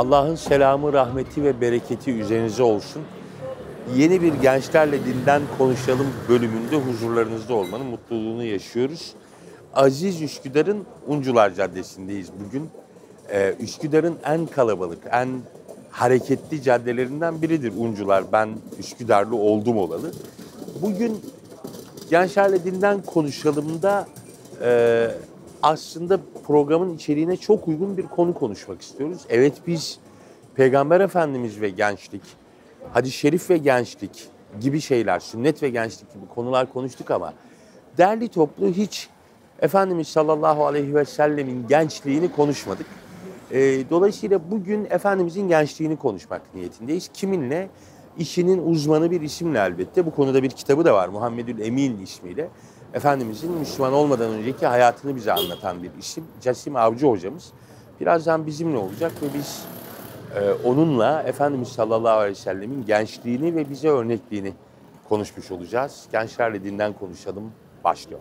Allah'ın selamı, rahmeti ve bereketi üzerinize olsun. Yeni bir Gençlerle Dinden Konuşalım bölümünde huzurlarınızda olmanın mutluluğunu yaşıyoruz. Aziz Üsküdar'ın Uncular Caddesi'ndeyiz bugün. Üsküdar'ın en kalabalık, en hareketli caddelerinden biridir Uncular. Ben Üsküdarlı oldum olalı. Bugün Gençlerle Dinden Konuşalım'da aslında programın içeriğine çok uygun bir konu konuşmak istiyoruz. Evet, biz Peygamber Efendimiz ve gençlik, hadis-i şerif ve gençlik gibi şeyler, sünnet ve gençlik gibi konular konuştuk ama derli toplu hiç Efendimiz sallallahu aleyhi ve sellemin gençliğini konuşmadık. Dolayısıyla bugün Efendimizin gençliğini konuşmak niyetindeyiz. Kiminle? İşinin uzmanı bir isimle elbette. Bu konuda bir kitabı da var, Muhammedül Emin ismiyle. Efendimizin Müslüman olmadan önceki hayatını bize anlatan bir isim. Casim Avcı hocamız. Birazdan bizimle olacak ve biz onunla Efendimiz sallallahu aleyhi ve sellemin gençliğini ve bize örnekliğini konuşmuş olacağız. Gençlerle Dinden Konuşalım başlıyor.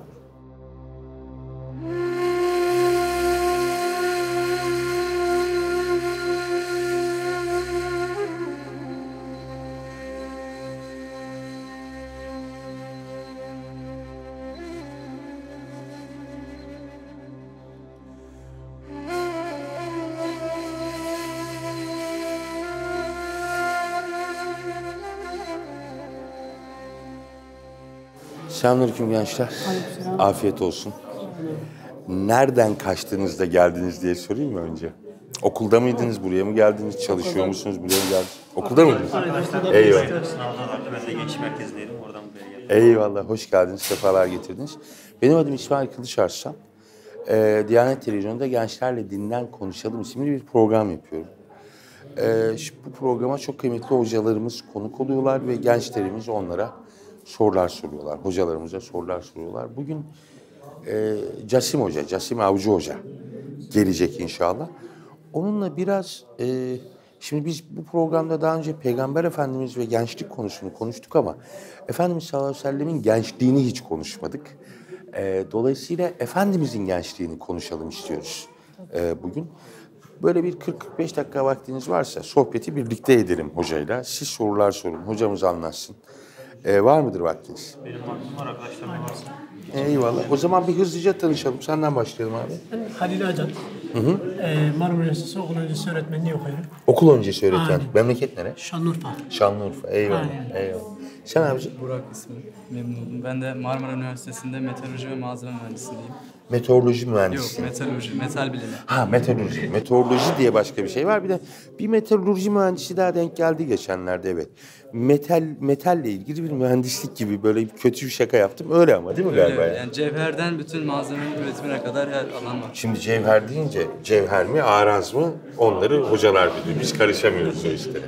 Selamünaleyküm gençler. Aleykümselam. Afiyet olsun. Nereden kaçtınız da geldiniz diye sorayım mı önce? Okulda mıydınız, buraya mı geldiniz, çalışıyor musunuz, buraya mı geldiniz? Okulda mıydınız? Eyvallah. Sınavda vardı, ben de gençlik merkezindeydim, oradan buraya geldim. Eyvallah, hoş geldiniz, sefalar getirdiniz. Benim adım İsmail Kılıçarslan. Diyanet Televizyonu'nda Gençlerle Dinden Konuşalım isimli bir program yapıyorum. Bu programa çok kıymetli hocalarımız konuk oluyorlar ve gençlerimiz onlara sorular soruyorlar. Hocalarımıza sorular soruyorlar. Bugün Casim Hoca, Casim Avcı Hoca gelecek inşallah. Onunla biraz, şimdi biz bu programda daha önce Peygamber Efendimiz ve gençlik konusunu konuştuk ama Efendimiz sallallahu aleyhi ve sellemin gençliğini hiç konuşmadık. Dolayısıyla Efendimizin gençliğini konuşalım istiyoruz bugün. Böyle bir 40-45 dakika vaktiniz varsa sohbeti birlikte edelim hocayla. Siz sorular sorun, hocamız anlatsın. Var mıdır vaktiniz? Benim vaktim var, arkadaşlarım varsa. Eyvallah. O zaman bir hızlıca tanışalım. Senden başlayalım abi. Ben Halil Acan. Marmara Üniversitesi okul öncesi öğretmenliği okuyorum. Okul öncesi öğretmen. Aynen. Memleket nere? Şanlıurfa. Şanlıurfa. Eyvallah. Aynen. Eyvallah. Sen abiciğim? Burak ismi. Memnun oldum. Ben de Marmara Üniversitesi'nde meteoroloji ve malzeme mühendisliğindeyim. Meteoroloji Yok, mühendisi. meteoroloji, metal bilimi. Ha, meteoroloji. Meteoroloji diye başka bir şey var. Bir de bir meteoroloji mühendisi daha denk geldi geçenlerde, evet. Metalle ilgili bir mühendislik gibi böyle kötü bir şaka yaptım. Öyle ama değil mi galiba? Öyle, yani cevherden bütün malzemenin üretimine kadar her alan var. Şimdi cevher deyince cevher mi, araz mı onları hocalar biliyor. Biz karışamıyoruz o işlere.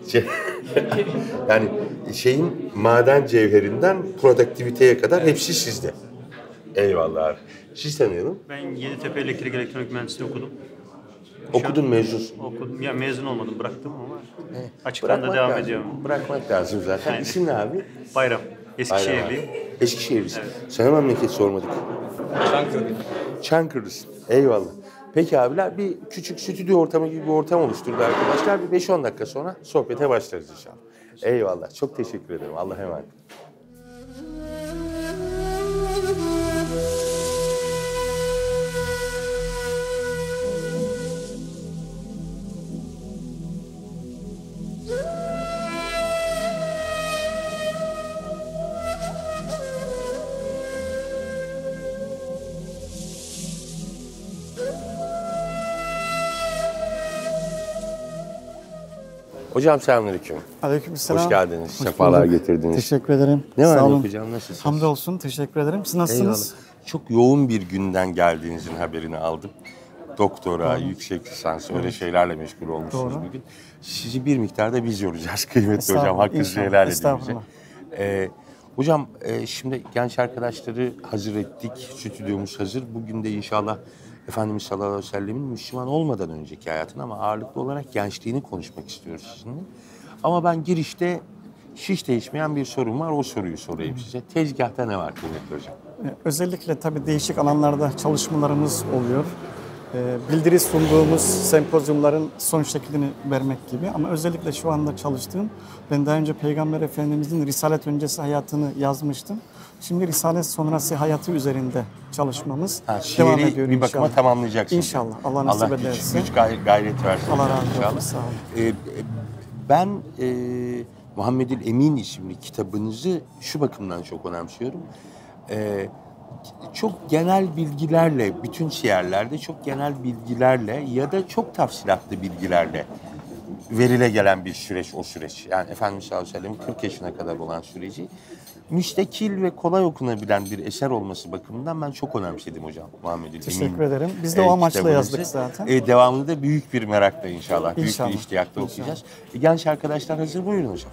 Yani şeyin maden cevherinden produktiviteye kadar hepsi sizde. Eyvallah abi. Siz tanıyalım. Ben Yeditepe Elektrik Elektronik Mühendisliği okudum. Okudun, mezunsun. Okudum. Ya mezun olmadım, bıraktım ama açıktan da devam lazım. ediyorum. Bırakmak lazım zaten. Aynen. İsim ne abi? Bayram. Eskişehirliyim. Eskişehirlisin. Sana memleket sormadık. Çankırı. Çankırılısın. Eyvallah. Peki abiler, bir küçük stüdyo ortamı gibi bir ortam oluşturdu arkadaşlar. Bir 5-10 dakika sonra sohbete başlarız inşallah. Eyvallah. Çok teşekkür ederim. Allah'a emanet. Hocam selamünaleyküm. Aleykümselam. Hoş geldiniz. Hoş Sefalar bulduk. getirdiniz. Teşekkür ederim. Ne var Sağ ne olun. yapacağım? Nasılsınız? Hamdolsun. Teşekkür ederim. Siz nasılsınız? Eyvallah. Çok yoğun bir günden geldiğinizin haberini aldım. Doktora, yüksek lisans, öyle şeylerle meşgul olmuşsunuz Doğru. bugün. Sizi bir miktarda biz yoracağız kıymetli Estağfurullah, hocam. Hakkınızı inşallah. helal edin bize. Estağfurullah. Hocam şimdi genç arkadaşları hazır ettik. Stüdyomuz hazır. Bugün de inşallah Efendimiz sallallahu aleyhi ve sellemin Müslüman olmadan önceki hayatını ama ağırlıklı olarak gençliğini konuşmak istiyoruz sizinle. Ama ben girişte hiç değişmeyen bir sorun var. O soruyu sorayım size. Tezgahta ne var kıymetli hocam? Özellikle tabii değişik alanlarda çalışmalarımız oluyor. bildiri sunduğumuz sempozyumların son şeklini vermek gibi. Ama özellikle şu anda çalıştığım, ben daha önce Peygamber Efendimizin Risalet öncesi hayatını yazmıştım. Şimdi Risalet sonrası hayatı üzerinde çalışmamız devam şiiri ediyor bir bakıma inşallah. tamamlayacaksın. İnşallah. Allah nasip ederse. Güç gayret versin. Allah razı inşallah. olsun. Sağ olun. Ben Muhammedül Emin isimli kitabınızı şu bakımdan çok önemsiyorum. Çok genel bilgilerle, bütün şiirlerde çok genel bilgilerle ya da çok tafsilatlı bilgilerle verile gelen bir süreç o süreç. Yani Efendimiz sallallahu aleyhi ve sellem 40 yaşına kadar olan süreci müstakil ve kolay okunabilen bir eser olması bakımından ben çok önemsedim hocam Muhammedül Emin. Teşekkür ederim. Biz de o amaçla kitabınızı. yazdık zaten. Devamını da büyük bir merakla inşallah. İnşallah. Büyük bir iştiyakla İnşallah. okuyacağız. Genç arkadaşlar hazır, buyurun hocam.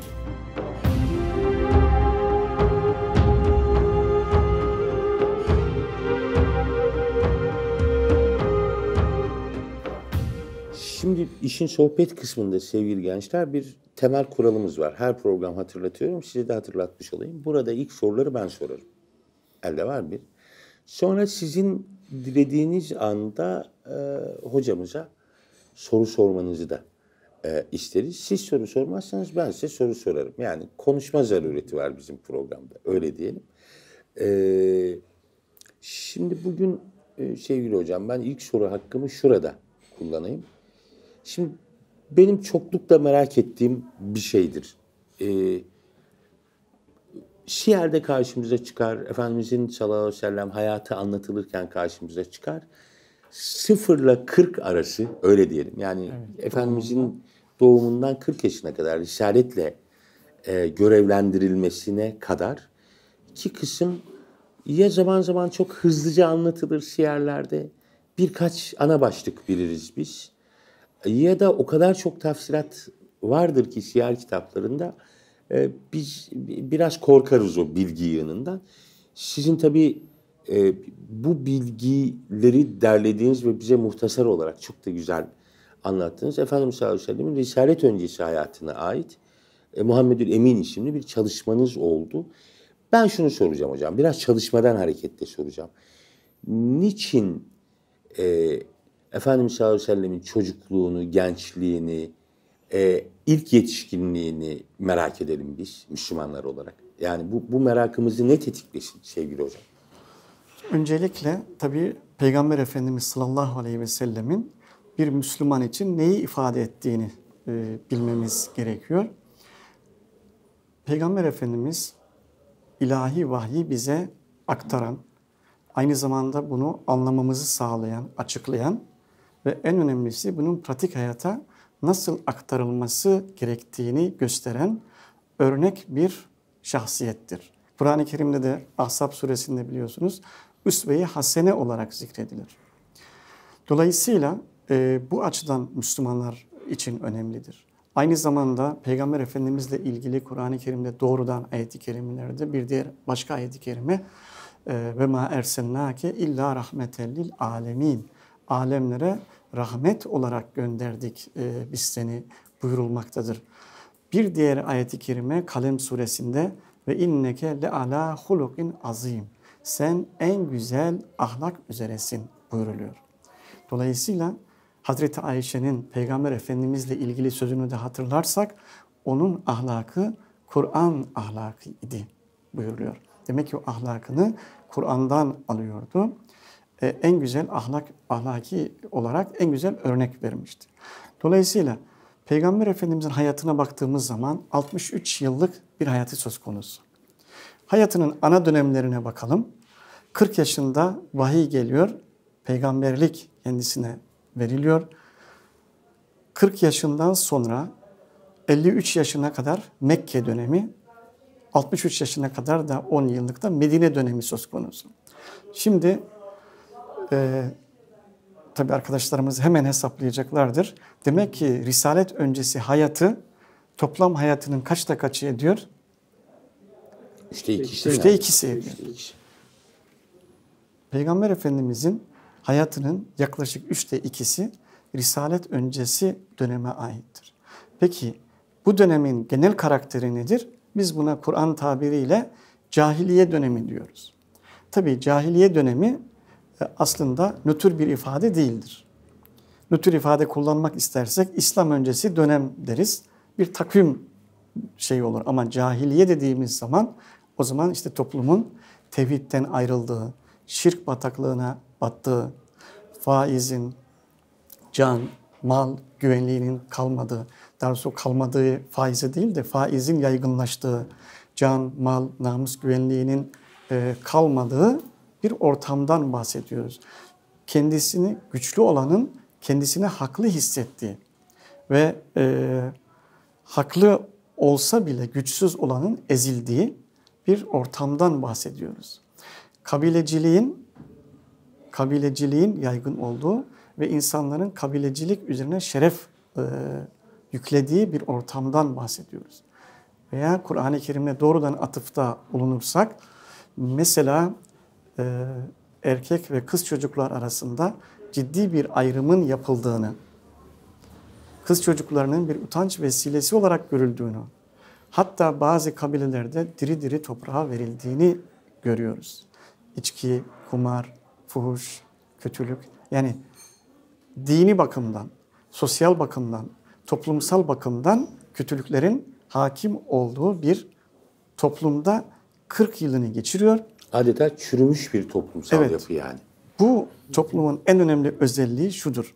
Şimdi işin sohbet kısmında sevgili gençler bir temel kuralımız var. Her program hatırlatıyorum, size de hatırlatmış olayım. Burada ilk soruları ben sorarım. Elde var bir. Sonra sizin dilediğiniz anda hocamıza soru sormanızı da isteriz. Siz soru sormazsanız ben size soru sorarım. Yani konuşma zarureti var bizim programda, öyle diyelim. Şimdi bugün sevgili hocam ben ilk soru hakkımı şurada kullanayım. Şimdi benim çoklukla merak ettiğim bir şeydir. Şiirde karşımıza çıkar, Efendimizin sallallahu aleyhi ve sellem hayatı anlatılırken karşımıza çıkar. 0 ile 40 arası, öyle diyelim. Yani evet, Efendimizin doğumundan 40 yaşına kadar risaletle görevlendirilmesine kadar iki kısım ya zaman zaman çok hızlıca anlatılır şiirlerde. Birkaç ana başlık biliriz biz. Ya da o kadar çok tafsirat vardır ki şiir kitaplarında biz biraz korkarız o bilgi yığınından. Sizin tabii bu bilgileri derlediğiniz ve bize muhtasar olarak çok da güzel anlattınız. Efendimiz sallallahu aleyhi ve sellem'in Risalet öncesi hayatına ait Muhammedül Emin isimli bir çalışmanız oldu. Ben şunu soracağım hocam, biraz çalışmadan hareketle soracağım. Niçin Efendimiz sallallahu aleyhi ve sellem'in çocukluğunu, gençliğini, ilk yetişkinliğini merak edelim biz Müslümanlar olarak? Yani bu merakımızı ne tetiklesin sevgili hocam? Öncelikle tabii Peygamber Efendimiz sallallahu aleyhi ve sellemin bir Müslüman için neyi ifade ettiğini bilmemiz gerekiyor. Peygamber Efendimiz ilahi vahyi bize aktaran, aynı zamanda bunu anlamamızı sağlayan, açıklayan ve en önemlisi bunun pratik hayata nasıl aktarılması gerektiğini gösteren örnek bir şahsiyettir. Kur'an-ı Kerim'de de Ahzab suresinde biliyorsunuz üsve-i hasene olarak zikredilir. Dolayısıyla bu açıdan Müslümanlar için önemlidir. Aynı zamanda Peygamber Efendimizle ilgili Kur'an-ı Kerim'de doğrudan ayet-i kerimelerde bir diğer başka ayet-i kerime ve ma ersennake illa rahmeten lil alemin. Alemlere rahmet olarak gönderdik biz seni buyurulmaktadır. Bir diğer ayet-i kerime Kalem suresinde ve inneke le ala hulukin azim. Sen en güzel ahlak üzeresin buyuruluyor. Dolayısıyla Hazreti Ayşe'nin Peygamber Efendimizle ilgili sözünü de hatırlarsak onun ahlakı Kur'an ahlakı idi buyuruluyor. Demek ki o ahlakını Kur'an'dan alıyordu. En güzel ahlaki olarak en güzel örnek vermişti. Dolayısıyla Peygamber Efendimizin hayatına baktığımız zaman 63 yıllık bir hayatı söz konusu. Hayatının ana dönemlerine bakalım. 40 yaşında vahiy geliyor, peygamberlik kendisine veriliyor. 40 yaşından sonra 53 yaşına kadar Mekke dönemi, 63 yaşına kadar da 10 yıllık da Medine dönemi söz konusu. Şimdi tabii arkadaşlarımız hemen hesaplayacaklardır. Demek ki Risalet öncesi hayatı toplam hayatının kaçta kaçı ediyor? Üçte ikisi. Üçte ikisi ediyor. Peygamber Efendimizin hayatının yaklaşık 3'te 2'si Risalet öncesi döneme aittir. Peki bu dönemin genel karakteri nedir? Biz buna Kur'an tabiriyle cahiliye dönemi diyoruz. Tabii cahiliye dönemi aslında nötr bir ifade değildir. Nötr ifade kullanmak istersek İslam öncesi dönem deriz. Bir takvim şey olur ama cahiliye dediğimiz zaman o zaman işte toplumun tevhidden ayrıldığı, şirk bataklığına battığı, faizin, can, mal güvenliğinin kalmadığı, daha doğrusu kalmadığı faize değil de faizin yaygınlaştığı, can, mal, namus güvenliğinin kalmadığı bir ortamdan bahsediyoruz. Kendisini güçlü olanın kendisini haklı hissettiği ve haklı olsa bile güçsüz olanın ezildiği bir ortamdan bahsediyoruz. Kabileciliğin yaygın olduğu ve insanların kabilecilik üzerine şeref yüklediği bir ortamdan bahsediyoruz. Veya Kur'an-ı Kerim'e doğrudan atıfta bulunursak, mesela erkek ve kız çocuklar arasında ciddi bir ayrımın yapıldığını, kız çocuklarının bir utanç vesilesi olarak görüldüğünü, hatta bazı kabilelerde diri diri toprağa verildiğini görüyoruz. İçki, kumar, fuhuş, kötülük, yani dini bakımdan, sosyal bakımdan, toplumsal bakımdan kötülüklerin hakim olduğu bir toplumda 40 yılını geçiriyor. Adeta çürümüş bir toplumsal yapı yani. Bu toplumun en önemli özelliği şudur.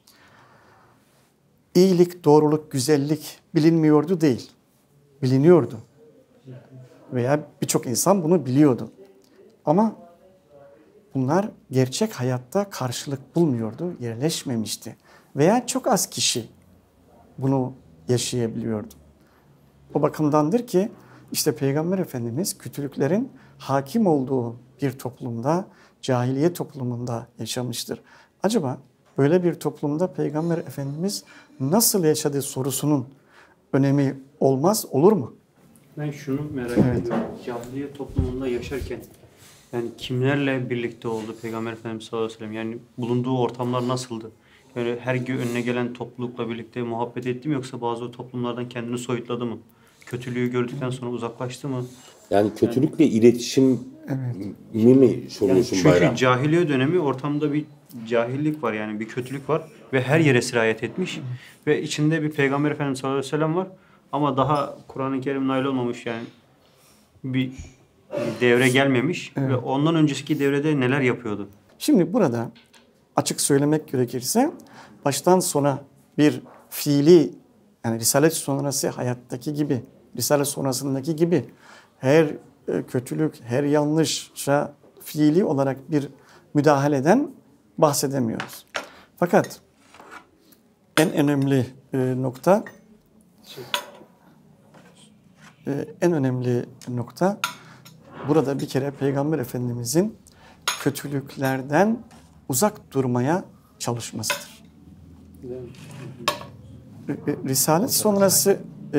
İyilik, doğruluk, güzellik bilinmiyordu değil. Biliniyordu. Veya birçok insan bunu biliyordu. Ama bunlar gerçek hayatta karşılık bulmuyordu, yerleşmemişti. Veya çok az kişi bunu yaşayabiliyordu. O bakımdandır ki işte Peygamber Efendimiz kötülüklerin hakim olduğu bir toplumda, cahiliye toplumunda yaşamıştır. Acaba böyle bir toplumda Peygamber Efendimiz nasıl yaşadığı sorusunun önemi olmaz, olur mu? Ben şunu merak ediyorum. Cahiliye toplumunda yaşarken yani kimlerle birlikte oldu Peygamber Efendimiz sallallahu aleyhi ve sellem? Yani bulunduğu ortamlar nasıldı? Yani her gün önüne gelen toplulukla birlikte muhabbet etti mi, yoksa bazı toplumlardan kendini soyutladı mı? Kötülüğü gördükten sonra uzaklaştı mı? Yani kötülükle iletişim mi soruyorsun Yani çünkü Bayram? cahiliye dönemi, ortamda bir cahillik var, yani bir kötülük var ve her yere sirayet etmiş ve içinde bir Peygamber Efendimiz sallallahu aleyhi ve sellem var ama daha Kur'an-ı Kerim nail olmamış, yani bir devre gelmemiş ve ondan önceki devrede neler yapıyordu? Şimdi burada açık söylemek gerekirse baştan sona bir fiili, yani Risalet sonrası hayattaki gibi, Risalet sonrasındaki gibi her kötülük, her yanlışa fiili olarak bir müdahaleden bahsedemiyoruz. Fakat en önemli nokta burada bir kere Peygamber Efendimizin kötülüklerden uzak durmaya çalışmasıdır. Risalet sonrası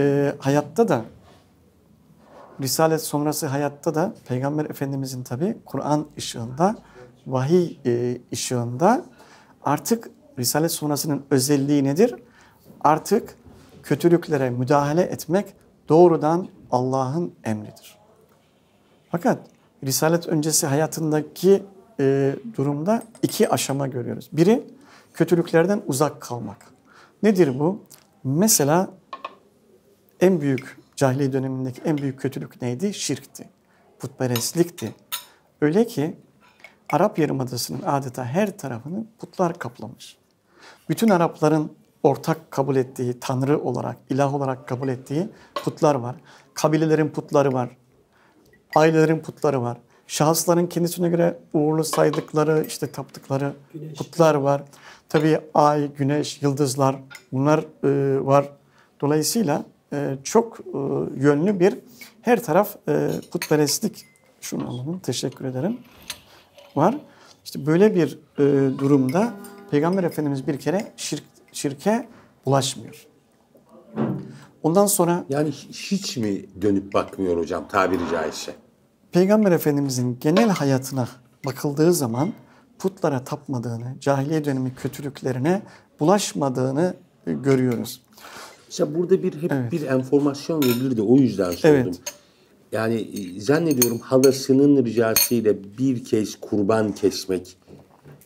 hayatta da Peygamber Efendimizin tabi Kur'an ışığında, vahiy ışığında artık Risalet sonrasının özelliği nedir? Artık kötülüklere müdahale etmek doğrudan Allah'ın emridir. Fakat Risalet öncesi hayatındaki durumda iki aşama görüyoruz. Biri kötülüklerden uzak kalmak. Nedir bu? Mesela en büyük cahiliye dönemindeki en büyük kötülük neydi? Şirkti. Putperestlikti. Öyle ki Arap Yarımadası'nın adeta her tarafını putlar kaplamış. Bütün Arapların ortak kabul ettiği, tanrı olarak, ilah olarak kabul ettiği putlar var. Kabilelerin putları var. Ailelerin putları var. Şahısların kendisine göre uğurlu saydıkları, işte taptıkları putlar var. Tabii ay, güneş, yıldızlar bunlar var. Dolayısıyla çok yönlü bir her taraf putperestlik, şunu alalım, teşekkür ederim, var. İşte böyle bir durumda Peygamber Efendimiz bir kere şirke bulaşmıyor. Ondan sonra... Yani hiç mi dönüp bakmıyor hocam tabiri caizse? Peygamber Efendimizin genel hayatına bakıldığı zaman putlara tapmadığını, cahiliye dönemi kötülüklerine bulaşmadığını görüyoruz. İşte burada bir enformasyon verilir de o yüzden sordum. Evet. Yani zannediyorum halasının ricasıyla bir kez kurban kesmek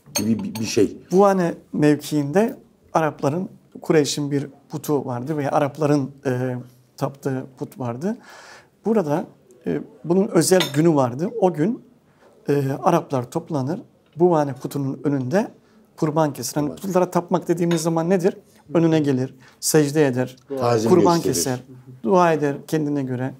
gibi bir şey. Buhane mevkiinde Arapların, Kureyş'in bir putu vardı veya Arapların taptığı put vardı. Burada bunun özel günü vardı. O gün Araplar toplanır, Buhane putunun önünde kurban keser. Hani putlara tapmak dediğimiz zaman nedir? Önüne gelir, secde eder, Tazim kurban gösterir. keser, dua eder kendine göre.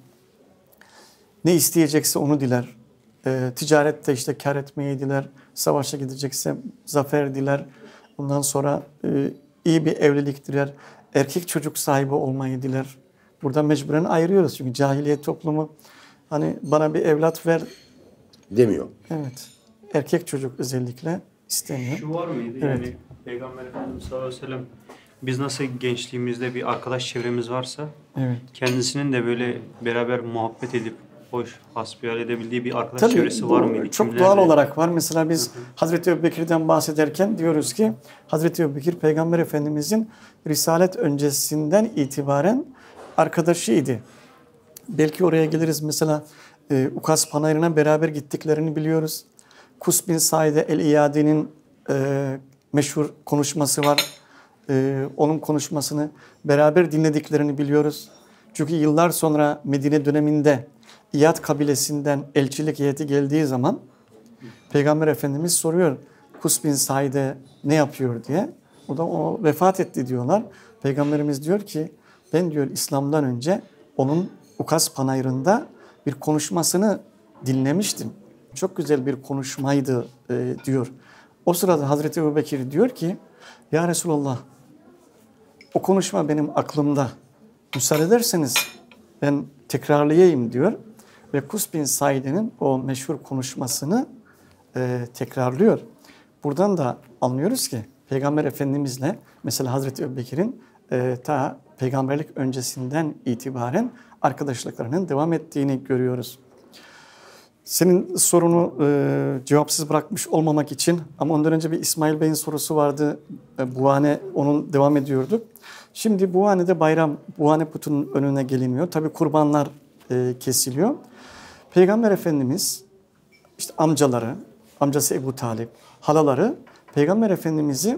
Ne isteyecekse onu diler. Ticarette işte kar etmeyi diler. Savaşa gidecekse zafer diler. Ondan sonra iyi bir evlilik diler. Erkek çocuk sahibi olmayı diler. Burada mecburen ayırıyoruz. Çünkü cahiliye toplumu hani bana bir evlat ver Demiyor. evet. Erkek çocuk özellikle istemiyor. Şu var mıydı? Evet. Yani Peygamber Efendimiz sallallahu aleyhi ve sellem biz nasıl gençliğimizde bir arkadaş çevremiz varsa Evet. kendisinin de böyle beraber muhabbet edip hoş hasbihal edebildiği bir arkadaş çevresi bu var mıydı? çok Kimlerle? doğal olarak var. Mesela biz Hazreti Ebubekir'den bahsederken diyoruz ki Hazreti Ebubekir Peygamber Efendimizin Risalet öncesinden itibaren arkadaşıydı. Belki oraya geliriz. Mesela Ukas Panayırı'na beraber gittiklerini biliyoruz. Kus bin Saide el-İyade'nin meşhur konuşması var. Onun konuşmasını beraber dinlediklerini biliyoruz. Çünkü yıllar sonra Medine döneminde İyad kabilesinden elçilik heyeti geldiği zaman Peygamber Efendimiz soruyor Kus bin Saide ne yapıyor diye. O vefat etti diyorlar. Peygamberimiz diyor ki ben diyor İslam'dan önce onun Ukas Panayırı'nda bir konuşmasını dinlemiştim. Çok güzel bir konuşmaydı diyor. O sırada Hazreti Ebubekir diyor ki ya Resulallah o konuşma benim aklımda. Müsaade ederseniz ben tekrarlayayım diyor. Ve Kus bin Saide'nin o meşhur konuşmasını tekrarlıyor. Buradan da anlıyoruz ki Peygamber Efendimizle mesela Hazreti Ebubekir'in ta peygamberlik öncesinden itibaren arkadaşlıklarının devam ettiğini görüyoruz. Senin sorunu cevapsız bırakmış olmamak için ama ondan önce bir İsmail Bey'in sorusu vardı. Buhane onun devam ediyordu. Şimdi Buhane'de bayram, Buhane putunun önüne geliniyor. Tabii kurbanlar kesiliyor. Peygamber Efendimiz işte amcaları, amcası Ebu Talip, halaları Peygamber Efendimiz'i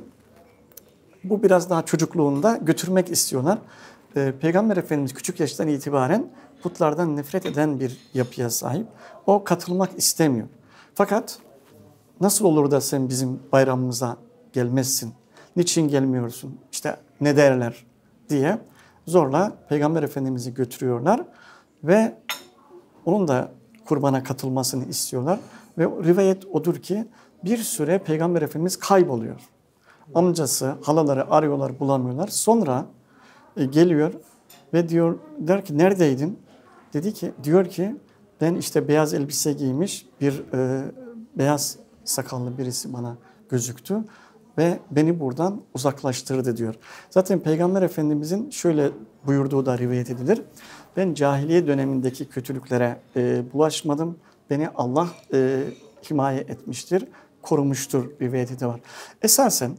bu biraz daha çocukluğunda götürmek istiyorlar. Peygamber Efendimiz küçük yaştan itibaren putlardan nefret eden bir yapıya sahip. O katılmak istemiyor. Fakat nasıl olur da sen bizim bayramımıza gelmezsin? Niçin gelmiyorsun? İşte ne derler diye zorla Peygamber Efendimiz'i götürüyorlar ve onun da kurbana katılmasını istiyorlar. Ve rivayet odur ki bir süre Peygamber Efendimiz kayboluyor. Amcası, halaları arıyorlar, bulamıyorlar. Sonra geliyor ve der ki neredeydin? Diyor ki ben işte beyaz elbise giymiş bir beyaz sakallı birisi bana gözüktü ve beni buradan uzaklaştırdı diyor. Zaten Peygamber Efendimizin şöyle buyurduğu da rivayet edilir. Ben cahiliye dönemindeki kötülüklere bulaşmadım. Beni Allah himaye etmiştir, korumuştur rivayeti de var. Esasen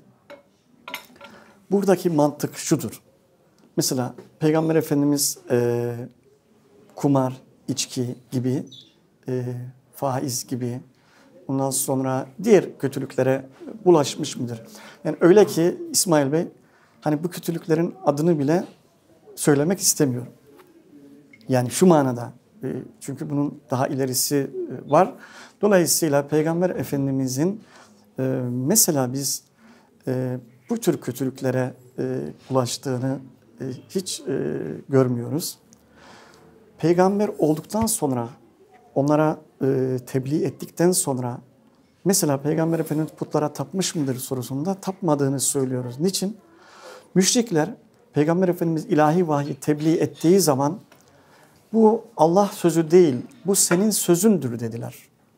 buradaki mantık şudur. Mesela Peygamber Efendimiz kumar, içki gibi, faiz gibi, ondan sonra diğer kötülüklere bulaşmış mıdır? Yani öyle ki İsmail Bey, hani bu kötülüklerin adını bile söylemek istemiyorum. Yani şu manada, çünkü bunun daha ilerisi var. Dolayısıyla Peygamber Efendimizin mesela biz bu tür kötülüklere bulaştığını hiç görmüyoruz. Peygamber olduktan sonra, onlara tebliğ ettikten sonra, mesela Peygamber Efendimiz putlara tapmış mıdır sorusunda tapmadığını söylüyoruz. Niçin? Müşrikler Peygamber Efendimiz ilahi vahyi tebliğ ettiği zaman bu Allah sözü değil, bu senin sözündür dediler.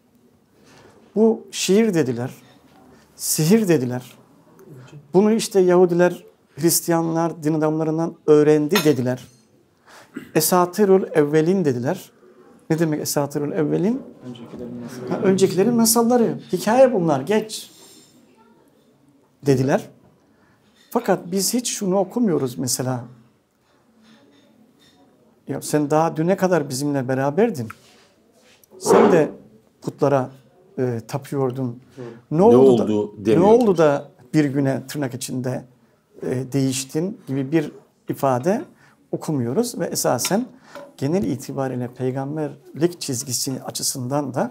Bu şiir dediler, sihir dediler. Bunu işte Yahudiler, Hristiyanlar, din adamlarından öğrendi dediler. Esatirul evvelin dediler. Ne demek esatirul evvelin? Öncekilerin masalları. Hikaye bunlar, geç dediler. Fakat biz hiç şunu okumuyoruz mesela. Ya sen daha düne kadar bizimle beraberdin. Sen de putlara tapıyordum. Ne oldu Ne demiyordunuz. oldu da bir güne tırnak içinde değiştin gibi bir ifade okumuyoruz ve esasen genel itibariyle peygamberlik çizgisi açısından da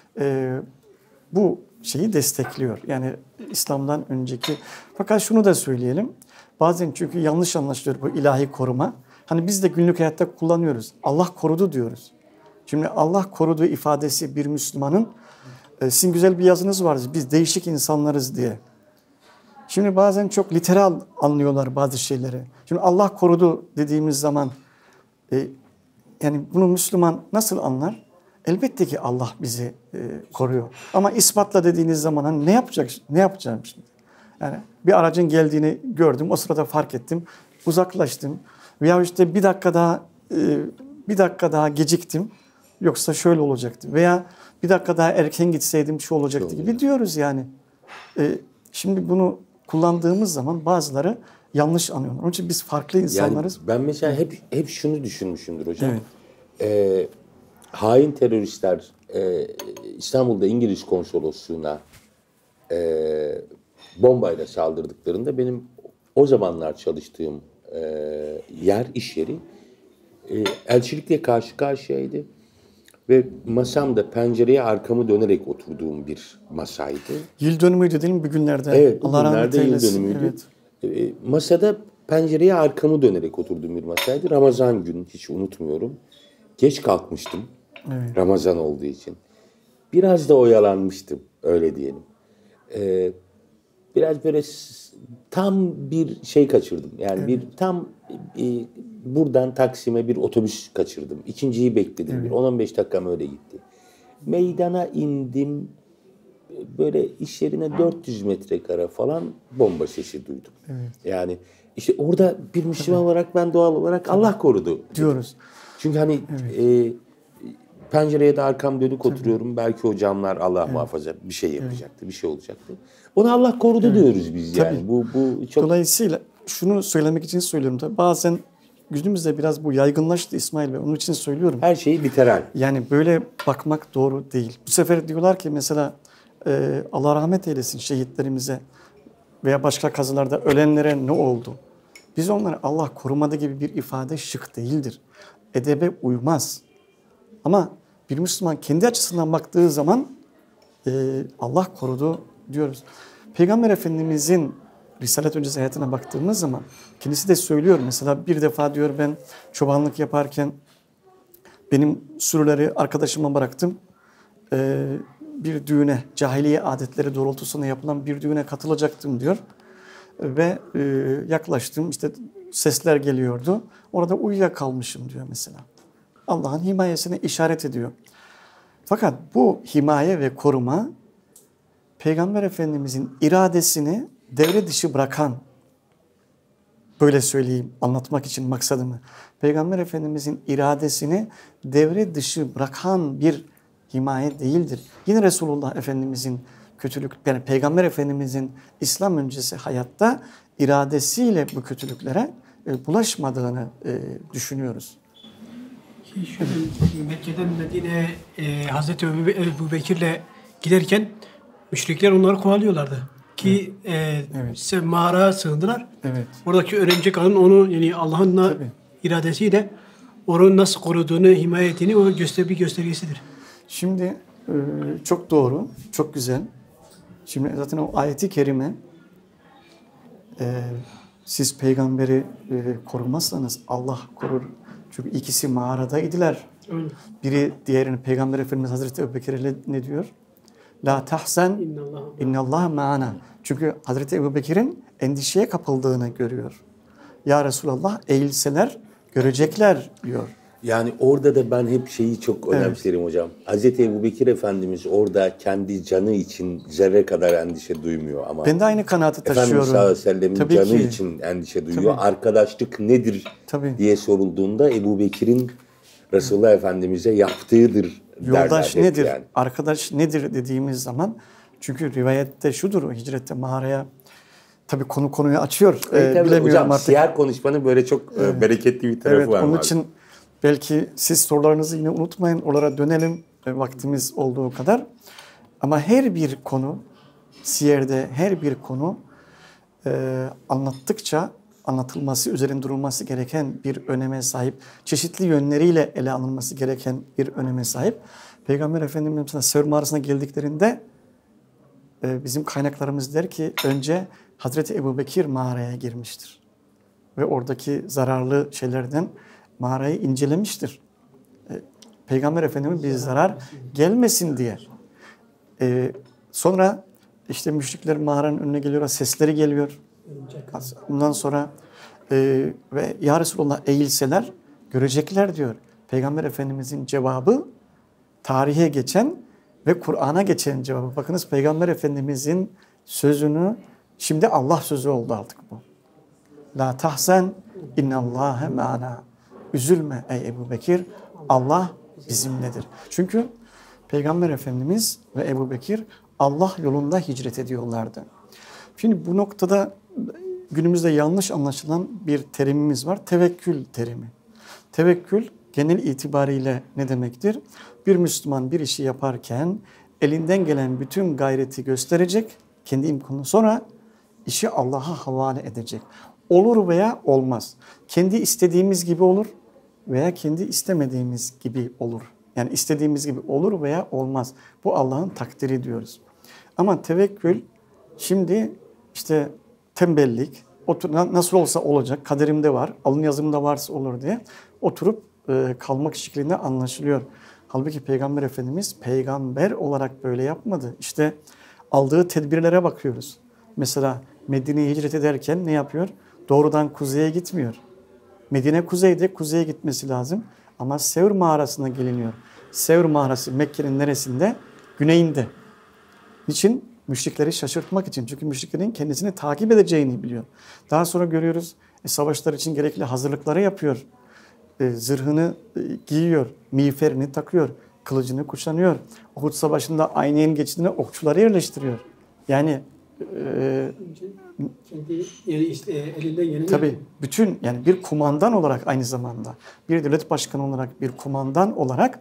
bu şeyi destekliyor. Yani İslam'dan önceki. Fakat şunu da söyleyelim. Bazen çünkü yanlış anlaşılıyor bu ilahi koruma. Hani biz de günlük hayatta kullanıyoruz. Allah korudu diyoruz. Şimdi Allah korudu ifadesi bir Müslümanın sizin güzel bir yazınız var. Biz değişik insanlarız diye. Şimdi bazen çok literal anlıyorlar bazı şeyleri. Şimdi Allah korudu dediğimiz zaman yani bunu Müslüman nasıl anlar? Elbette ki Allah bizi koruyor. Ama ispatla dediğiniz zaman hani ne yapacağım şimdi? Yani bir aracın geldiğini gördüm, o sırada fark ettim, uzaklaştım. Veya işte bir dakika daha geciktim, yoksa şöyle olacaktı. Veya bir dakika daha erken gitseydim şu olacaktı gibi diyoruz yani. Şimdi bunu kullandığımız zaman bazıları yanlış anlıyorlar. Onun için biz farklı insanlarız. Yani ben mesela hep şunu düşünmüşümdür hocam. Evet. Hain teröristler İstanbul'da İngiliz konsolosluğuna bombayla saldırdıklarında benim o zamanlar çalıştığım iş yeri elçilikle karşı karşıyaydı. Ve masamda pencereye arkamı dönerek oturduğum bir masaydı. Yıl dönümüydü değil mi bugünlerde? Evet, Allah rahmet bugünlerde yıl eylesin. dönümüydü. Evet. Masada pencereye arkamı dönerek oturduğum bir masaydı. Ramazan günü, hiç unutmuyorum. Geç kalkmıştım. Evet. Ramazan olduğu için. Biraz da oyalanmıştım, öyle diyelim. Biraz böyle tam bir şey kaçırdım. Yani bir tam buradan Taksim'e bir otobüs kaçırdım. İkinciyi bekledim. Bir 10-15 dakikam öyle gitti. Meydana indim. Böyle iş yerine 400 metrekare falan bomba sesi duydum. Evet. Yani işte orada bir Müslüman olarak ben doğal olarak Allah korudu Diyoruz. Çünkü hani pencereye de arkam dönük oturuyorum. Belki o camlar Allah muhafaza bir şey yapacaktı, bir şey olacaktı. Ona Allah korudu diyoruz biz yani. Bu çok. Dolayısıyla şunu söylemek için söylüyorum tabii. Bazen günümüzde biraz bu yaygınlaştı İsmail Bey. Onun için söylüyorum. Her şey literal. Yani böyle bakmak doğru değil. Bu sefer diyorlar ki mesela Allah rahmet eylesin şehitlerimize veya başka kazılarda ölenlere ne oldu? Biz onları Allah korumadı gibi bir ifade şık değildir. Edebe uymaz. Ama bir Müslüman kendi açısından baktığı zaman Allah korudu diyoruz. Peygamber Efendimizin Risalet öncesi hayatına baktığımız zaman kendisi de söylüyor. Mesela bir defa diyor ben çobanlık yaparken benim sürüleri arkadaşıma bıraktım. Bir düğüne, cahiliye adetleri doğrultusunda yapılan bir düğüne katılacaktım diyor. Ve yaklaştım, işte sesler geliyordu. Orada uyuyakalmışım diyor mesela. Allah'ın himayesine işaret ediyor. Fakat bu himaye ve koruma Peygamber Efendimizin iradesini devre dışı bırakan, böyle söyleyeyim anlatmak için maksadımı, Peygamber Efendimizin iradesini devre dışı bırakan bir himaye değildir. Yine Resulullah Efendimizin kötülük, yani Peygamber Efendimizin İslam öncesi hayatta iradesiyle bu kötülüklere bulaşmadığını düşünüyoruz. Şöyle Mekke'den Medine'ye Hazreti Ebu Bekir'le giderken müşrikler onları kovalıyorlardı. Ki size mağaraya sığındılar. Evet. Oradaki örümcek ağın onu yani Allah'ın iradesiyle onu nasıl koruduğunu, himaye ettiğini o bir göstergesidir. Şimdi çok doğru, çok güzel. Şimdi zaten o ayeti kerime siz peygamberi korumazsanız Allah korur. Çünkü ikisi mağaradaydılar. Öyle. Biri diğerini Peygamber Efendimiz Hazreti Ebubekir'e ne diyor? La tahsen innallah ma'ana. Çünkü Hazreti Ebubekir'in endişeye kapıldığını görüyor. Ya Resulallah eğilseler görecekler diyor. Yani orada da ben hep şeyi çok önemserim hocam. Hazreti Ebubekir Efendimiz orada kendi canı için zerre kadar endişe duymuyor ama. Ben de aynı kanaati taşıyorum. Efendimiz sallallahu aleyhi ve sellem'in Tabii canı ki. için endişe duyuyor. Arkadaşlık nedir diye sorulduğunda Ebubekir'in Resulullah Efendimiz'e yaptığıdır Yoldaş derler nedir? yani. Arkadaş nedir dediğimiz zaman çünkü rivayette şudur o hicrette mağaraya tabii konuyu açıyor. Bilemiyorum hocam, artık. siyer konuşmanın böyle çok bereketli bir tarafı var. Onun için belki siz sorularınızı yine unutmayın. Oralara dönelim vaktimiz olduğu kadar. Ama her bir konu, siyerde her bir konu anlattıkça anlatılması, üzerinde durulması gereken bir öneme sahip, çeşitli yönleriyle ele alınması gereken bir öneme sahip. Peygamber Efendimiz mesela Sevr mağarasına geldiklerinde bizim kaynaklarımız der ki önce Hazreti Ebubekir mağaraya girmiştir. Ve oradaki zararlı şeylerden mağarayı incelemiştir. Peygamber Efendimiz bir zarar gelmesin diye. Sonra işte müşrikler mağaranın önüne geliyor, sesleri geliyor. Bundan sonra ve ya Resulallah eğilseler görecekler diyor. Peygamber Efendimizin cevabı tarihe geçen ve Kur'an'a geçen cevabı. Bakınız Peygamber Efendimizin sözünü şimdi Allah sözü oldu artık bu. La tahzen innallâhe ma'ana. Üzülme ey Ebubekir, Allah bizimledir. Çünkü Peygamber Efendimiz ve Ebubekir Allah yolunda hicret ediyorlardı. Şimdi bu noktada günümüzde yanlış anlaşılan bir terimimiz var. Tevekkül terimi. Tevekkül genel itibariyle ne demektir? Bir Müslüman bir işi yaparken elinden gelen bütün gayreti gösterecek, kendi imkanını, sonra işi Allah'a havale edecek. Olur veya olmaz. Kendi istediğimiz gibi olur veya kendi istemediğimiz gibi olur. Yani istediğimiz gibi olur veya olmaz. Bu Allah'ın takdiri diyoruz. Ama tevekkül şimdi işte tembellik, nasıl olsa olacak, kaderimde var, alın yazımda varsa olur diye oturup kalmak şeklinde anlaşılıyor. Halbuki Peygamber Efendimiz peygamber olarak böyle yapmadı. İşte aldığı tedbirlere bakıyoruz. Mesela Medine'ye hicret ederken ne yapıyor? Doğrudan kuzeye gitmiyor. Medine kuzeyde, kuzeye gitmesi lazım. Ama Sevr mağarasına geliniyor. Sevr mağarası Mekke'nin neresinde? Güneyinde. Niçin? Müşrikleri şaşırtmak için. Çünkü müşriklerin kendisini takip edeceğini biliyor. Daha sonra görüyoruz savaşlar için gerekli hazırlıkları yapıyor. Zırhını giyiyor, miğferini takıyor, kılıcını kuşanıyor. Uhud Savaşı'nda Ayneyn geçtiğinde okçuları yerleştiriyor. Yani kendi elinden geleni tabii bütün yani bir kumandan olarak aynı zamanda bir devlet başkanı olarak bir kumandan olarak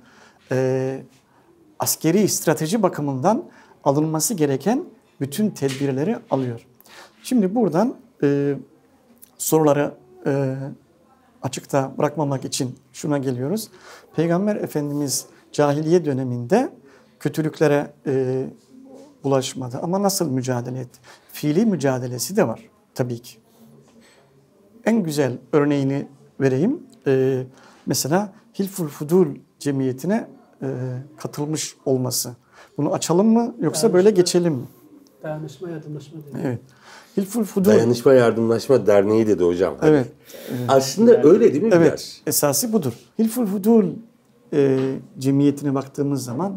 askeri strateji bakımından alınması gereken bütün tedbirleri alıyor. Şimdi buradan soruları açıkta bırakmamak için şuna geliyoruz. Peygamber Efendimiz cahiliye döneminde kötülüklere bulaşmadı. Ama nasıl mücadele etti? Fiili mücadelesi de var tabii ki. En güzel örneğini vereyim. Mesela Hilful Fudul cemiyetine katılmış olması. Bunu açalım mı yoksa böyle geçelim mi? Dayanışma, yardımlaşma dedi. Evet. Hilful Fudul. Dayanışma Yardımlaşma Derneği dedi hocam. Hani. Evet. Aslında öyle değil mi Evet. biraz? Esası budur. Hilful Fudul cemiyetine baktığımız zaman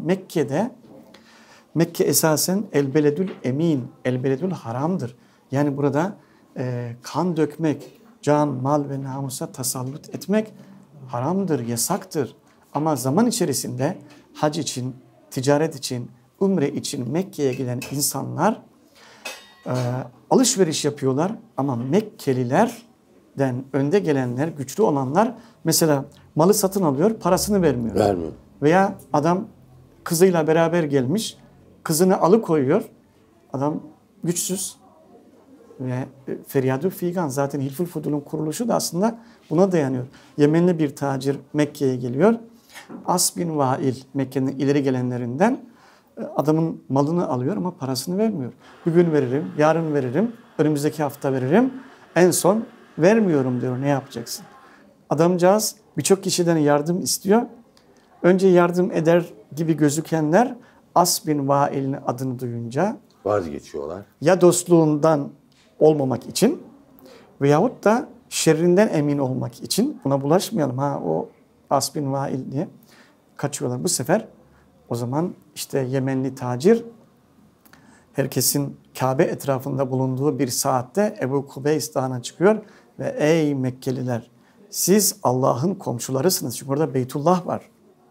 Mekke esasen elbeledül emin, elbeledül haramdır. Yani burada kan dökmek, can, mal ve namusa tasallut etmek haramdır, yasaktır. Ama zaman içerisinde hac için, ticaret için, umre için Mekke'ye giden insanlar alışveriş yapıyorlar. Ama Mekkelilerden önde gelenler, güçlü olanlar mesela malı satın alıyor, parasını vermiyor. Vermiyor. Veya adam kızıyla beraber gelmiş, kızını alıkoyuyor. Adam güçsüz ve feryadu figan. Zaten Hilful Fudul'un kuruluşu da aslında buna dayanıyor. Yemenli bir tacir Mekke'ye geliyor. As bin Vail, Mekke'nin ileri gelenlerinden adamın malını alıyor ama parasını vermiyor. Bugün veririm, yarın veririm, önümüzdeki hafta veririm. En son vermiyorum diyor. Ne yapacaksın? Adamcağız birçok kişiden yardım istiyor. Önce yardım eder gibi gözükenler As bin Vail'in adını duyunca Vazgeçiyorlar. ya dostluğundan olmamak için veyahut da şerrinden emin olmak için buna bulaşmayalım o As bin Vail diye kaçıyorlar. Bu sefer o zaman işte Yemenli tacir herkesin Kabe etrafında bulunduğu bir saatte Ebu Kubeys Dağı'na çıkıyor ve ey Mekkeliler siz Allah'ın komşularısınız. Çünkü orada Beytullah var.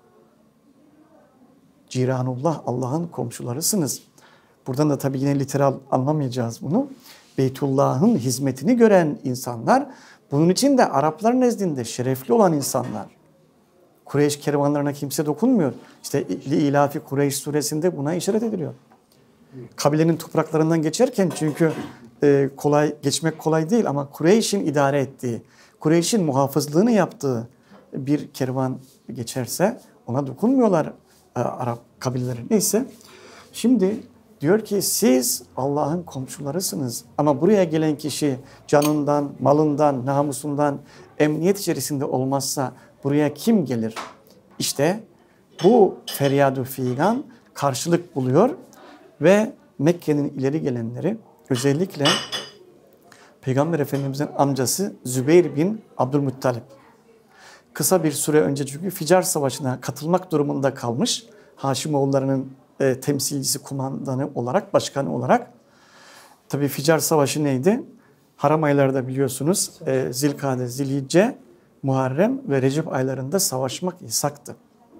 Ciranullah, Allah'ın komşularısınız. Buradan da tabii yine literal anlamayacağız bunu. Beytullah'ın hizmetini gören insanlar, bunun için de Araplar nezdinde şerefli olan insanlar, Kureyş kervanlarına kimse dokunmuyor. İşte İlafi Kureyş suresinde buna işaret ediliyor. Kabilenin topraklarından geçerken çünkü geçmek kolay değil ama Kureyş'in idare ettiği, Kureyş'in muhafızlığını yaptığı bir kervan geçerse ona dokunmuyorlar Arap kabileleri. Neyse. Şimdi diyor ki siz Allah'ın komşularısınız ama buraya gelen kişi canından, malından, namusundan emniyet içerisinde olmazsa buraya kim gelir? İşte bu feryadu figan karşılık buluyor ve Mekke'nin ileri gelenleri özellikle Peygamber Efendimiz'in amcası Zübeyir bin Abdülmuttalip kısa bir süre önce çünkü Ficar Savaşı'na katılmak durumunda kalmış. Haşimoğullarının temsilcisi, kumandanı olarak, başkanı olarak. Tabii Ficar Savaşı neydi? Haram aylarda biliyorsunuz Zilkade, Zilhicce, Muharrem ve Recep aylarında savaşmak yasaktı.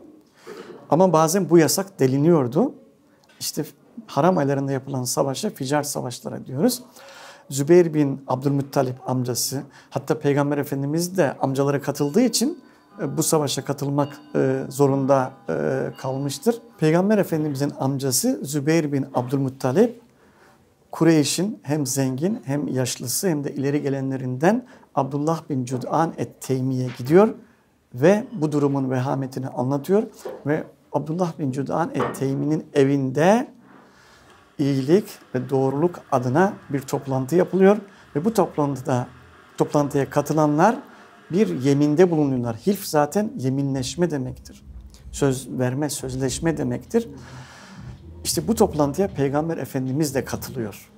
Ama bazen bu yasak deliniyordu. İşte haram aylarında yapılan savaşa Ficar Savaşları diyoruz. Zübeyir bin Abdülmuttalip amcası, hatta Peygamber Efendimiz de amcaları katıldığı için bu savaşa katılmak zorunda kalmıştır. Peygamber Efendimizin amcası Zübeyir bin Abdülmuttalip, Kureyş'in hem zengin hem yaşlısı hem de ileri gelenlerinden Abdullah bin Cud'an et-Teymi'ye gidiyor ve bu durumun vehametini anlatıyor ve Abdullah bin Cud'an et-Teymi'nin evinde iyilik ve doğruluk adına bir toplantı yapılıyor ve bu toplantıya katılanlar bir yeminde bulunuyorlar. Hilf zaten yeminleşme demektir. Söz verme, sözleşme demektir. İşte bu toplantıya Peygamber Efendimiz de katılıyor.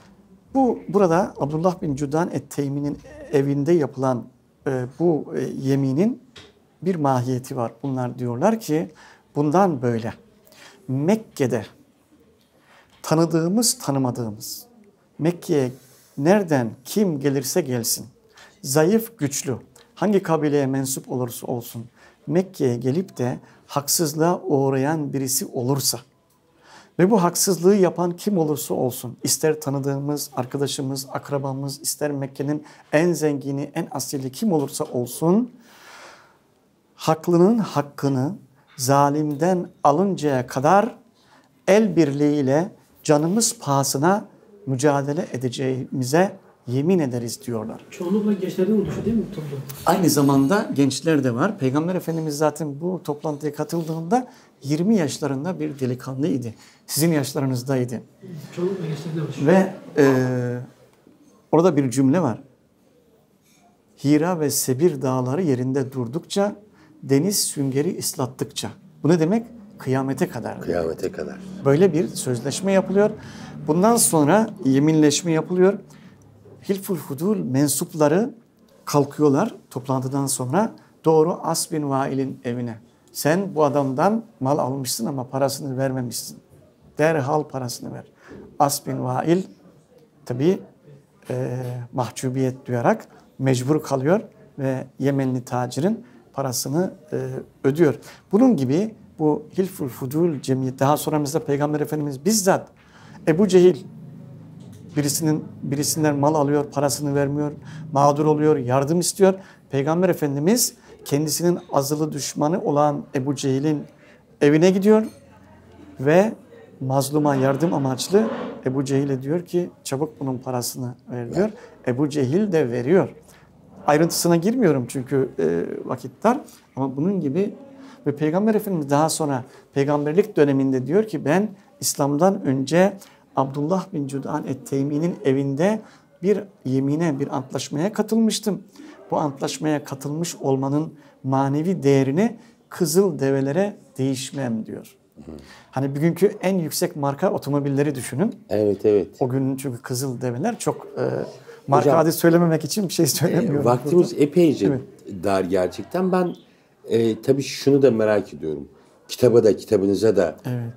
Burada Abdullah bin Cud'an et-Teymi'nin evinde yapılan bu yeminin bir mahiyeti var. Bunlar diyorlar ki bundan böyle Mekke'de tanıdığımız, tanımadığımız, Mekke'ye nereden kim gelirse gelsin, zayıf, güçlü, hangi kabileye mensup olursa olsun, Mekke'ye gelip de haksızlığa uğrayan birisi olursa ve bu haksızlığı yapan kim olursa olsun, ister tanıdığımız, arkadaşımız, akrabamız, ister Mekke'nin en zengini, en asili kim olursa olsun, haklının hakkını zalimden alıncaya kadar el birliğiyle canımız pahasına mücadele edeceğimize yemin ederiz diyorlar. Çoğunlukla gençlerden oluşuyor değil mi bu toplum? Aynı zamanda gençler de var. Peygamber Efendimiz zaten bu toplantıya katıldığında 20 yaşlarında bir delikanlıydı. Sizin yaşlarınızdaydı. Çoğunlukla gençlerden oluşuyor. Ve orada bir cümle var. Hira ve Sebir dağları yerinde durdukça, deniz süngeri ıslattıkça. Bu ne demek? Kıyamete kadar. Kıyamete kadar. Böyle bir sözleşme yapılıyor. Bundan sonra yeminleşme yapılıyor. Hilful Hudul mensupları kalkıyorlar toplantıdan sonra doğru As bin Vail'in evine. Sen bu adamdan mal almışsın ama parasını vermemişsin. Derhal parasını ver. As bin Vail tabii mahcubiyet duyarak mecbur kalıyor ve Yemenli tacirin parasını ödüyor. Bunun gibi bu Hilful Hudul cemiyet, daha sonra mesela Peygamber Efendimiz bizzat Ebu Cehil birisinden mal alıyor, parasını vermiyor, mağdur oluyor, yardım istiyor. Peygamber Efendimiz kendisinin azılı düşmanı olan Ebu Cehil'in evine gidiyor ve mazluma yardım amaçlı Ebu Cehil'e diyor ki çabuk bunun parasını ver diyor. Ebu Cehil de veriyor. Ayrıntısına girmiyorum çünkü vakit dar ama bunun gibi ve Peygamber Efendimiz daha sonra peygamberlik döneminde diyor ki ben İslam'dan önce Abdullah bin Cud'an et-Teymi'nin evinde bir yemine, bir antlaşmaya katılmıştım. Bu antlaşmaya katılmış olmanın manevi değerini kızıl develere değişmem diyor. Hani bugünkü en yüksek marka otomobilleri düşünün. Evet, evet. O gün çünkü kızıl develer çok marka Hocam, adı söylememek için bir şey söylemiyorum. Vaktimiz burada. epeyce Evet. dar gerçekten. Ben tabii şunu da merak ediyorum. Kitabınıza da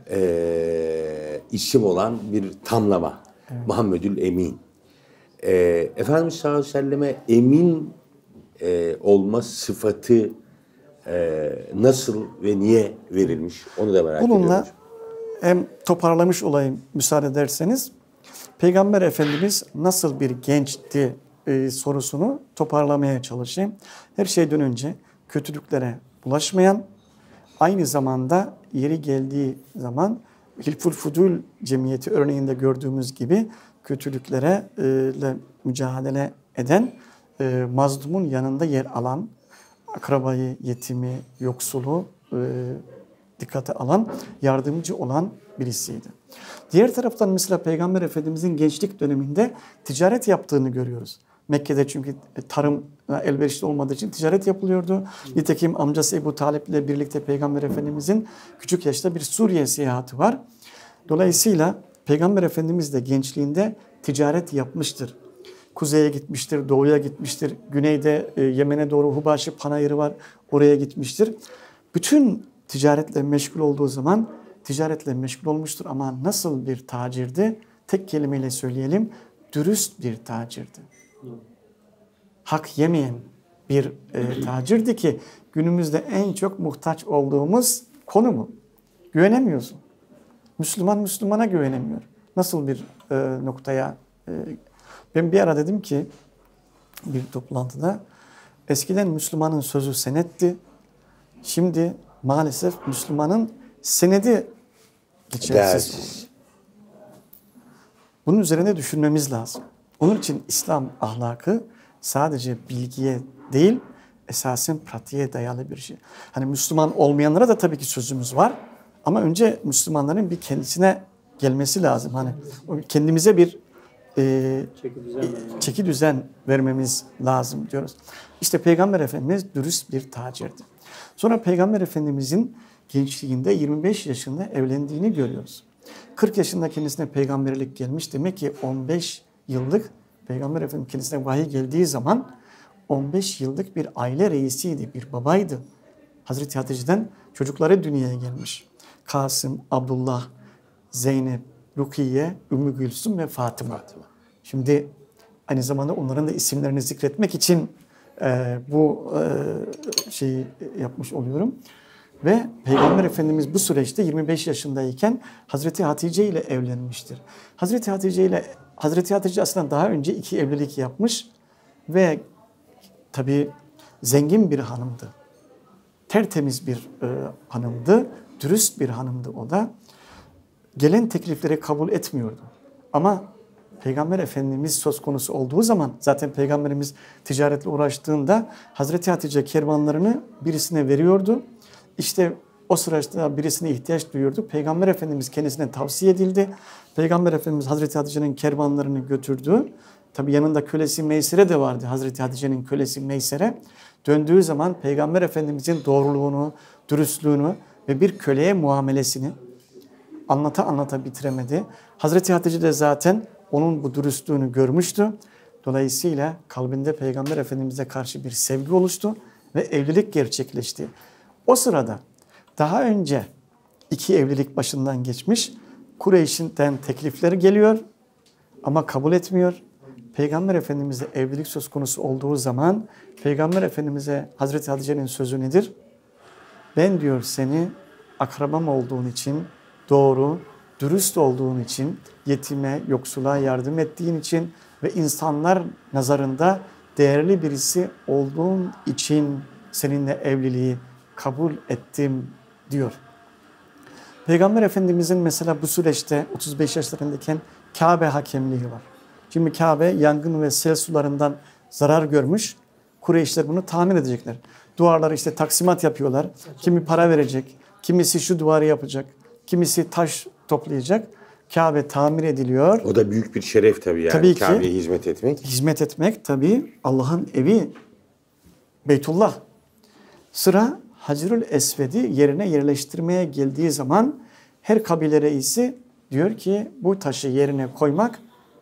isim olan bir tamlama. Evet. Muhammedül Emin. Efendimiz sallallahu aleyhi ve selleme emin olma sıfatı nasıl ve niye verilmiş? Onu da merak ediyorum. Bununla hem toparlamış olayım müsaade ederseniz. Peygamber Efendimiz nasıl bir gençti sorusunu toparlamaya çalışayım. Her şeyden önce kötülüklere bulaşmayan, aynı zamanda yeri geldiği zaman Hilful Fudul Cemiyeti örneğinde gördüğümüz gibi kötülüklere mücadele eden, mazlumun yanında yer alan, akrabayı, yetimi, yoksulu dikkate alan, yardımcı olan birisiydi. Diğer taraftan mesela Peygamber Efendimizin gençlik döneminde ticaret yaptığını görüyoruz. Mekke'de çünkü tarım elverişli olmadığı için ticaret yapılıyordu. Nitekim amcası Ebu Talip ile birlikte Peygamber Efendimizin küçük yaşta bir Suriye seyahati var. Dolayısıyla Peygamber Efendimiz de gençliğinde ticaret yapmıştır. Kuzeye gitmiştir, doğuya gitmiştir. Güneyde Yemen'e doğru Hubaşi Panayırı var, oraya gitmiştir. Bütün ticaretle meşgul olduğu zaman ticaretle meşgul olmuştur ama nasıl bir tacirdi? Tek kelimeyle söyleyelim, dürüst bir tacirdi. Hak yemeyen bir tacirdi ki günümüzde en çok muhtaç olduğumuz konu mu? Güvenemiyorsun. Müslüman Müslümana güvenemiyor. Nasıl bir noktaya? Ben bir ara dedim ki bir toplantıda eskiden Müslümanın sözü senetti. Şimdi maalesef Müslümanın senedi geçersiz. Bunun üzerine düşünmemiz lazım. Onun için İslam ahlakı sadece bilgiye değil, esasen pratiğe dayalı bir şey. Hani Müslüman olmayanlara da tabii ki sözümüz var. Ama önce Müslümanların bir kendisine gelmesi lazım. Hani kendimize bir çeki düzen vermemiz lazım diyoruz. İşte Peygamber Efendimiz dürüst bir tacirdi. Sonra Peygamber Efendimizin gençliğinde 25 yaşında evlendiğini görüyoruz. 40 yaşında kendisine peygamberlik gelmiş. Demek ki 15 yıllık Peygamber Efendimiz kendisine vahiy geldiği zaman 15 yıllık bir aile reisiydi, bir babaydı. Hazreti Hatice'den çocukları dünyaya gelmiş. Kasım, Abdullah, Zeynep, Rukiye, Ümmü Gülsüm ve Fatıma. Şimdi aynı zamanda onların da isimlerini zikretmek için bu şeyi yapmış oluyorum. Ve Peygamber Efendimiz bu süreçte 25 yaşındayken Hazreti Hatice ile evlenmiştir. Hazreti Hatice aslında daha önce 2 evlilik yapmış ve tabii zengin bir hanımdı. Tertemiz bir hanımdı, dürüst bir hanımdı o da. Gelen teklifleri kabul etmiyordu. Ama Peygamber Efendimiz söz konusu olduğu zaman zaten Peygamberimiz ticaretle uğraştığında Hazreti Hatice kervanlarını birisine veriyordu. İşte o süreçte birisine ihtiyaç duyuyordu. Peygamber Efendimiz kendisine tavsiye edildi. Peygamber Efendimiz Hazreti Hatice'nin kervanlarını götürdü. Tabi yanında kölesi Meysere de vardı. Hazreti Hatice'nin kölesi Meysere. Döndüğü zaman Peygamber Efendimizin doğruluğunu, dürüstlüğünü ve bir köleye muamelesini anlata bitiremedi. Hazreti Hatice de zaten onun bu dürüstlüğünü görmüştü. Dolayısıyla kalbinde Peygamber Efendimiz'e karşı bir sevgi oluştu ve evlilik gerçekleşti. O sırada daha önce 2 evlilik başından geçmiş, Kureyş'ten teklifleri geliyor ama kabul etmiyor. Peygamber Efendimiz'e evlilik söz konusu olduğu zaman Peygamber Efendimiz'e Hazreti Hatice'nin sözü nedir? Ben diyor seni akrabam olduğun için, doğru, dürüst olduğun için, yetime, yoksula yardım ettiğin için ve insanlar nazarında değerli birisi olduğun için seninle evliliği kabul ettim diyor. Peygamber Efendimizin mesela bu süreçte 35 yaşlarındayken Kabe hakemliği var. Şimdi Kabe yangın ve sel sularından zarar görmüş. Kureyşler bunu tahmin edecekler. Duvarları işte taksimat yapıyorlar. Kimi para verecek, kimisi şu duvarı yapacak, kimisi taş toplayacak. Kabe tamir ediliyor. O da büyük bir şeref tabii yani. Tabii ki. Kabe'ye hizmet etmek. Hizmet etmek tabii Allah'ın evi Beytullah. Sıra Hacerül Esved'i yerine yerleştirmeye geldiği zaman her kabile reisi diyor ki bu taşı yerine koymak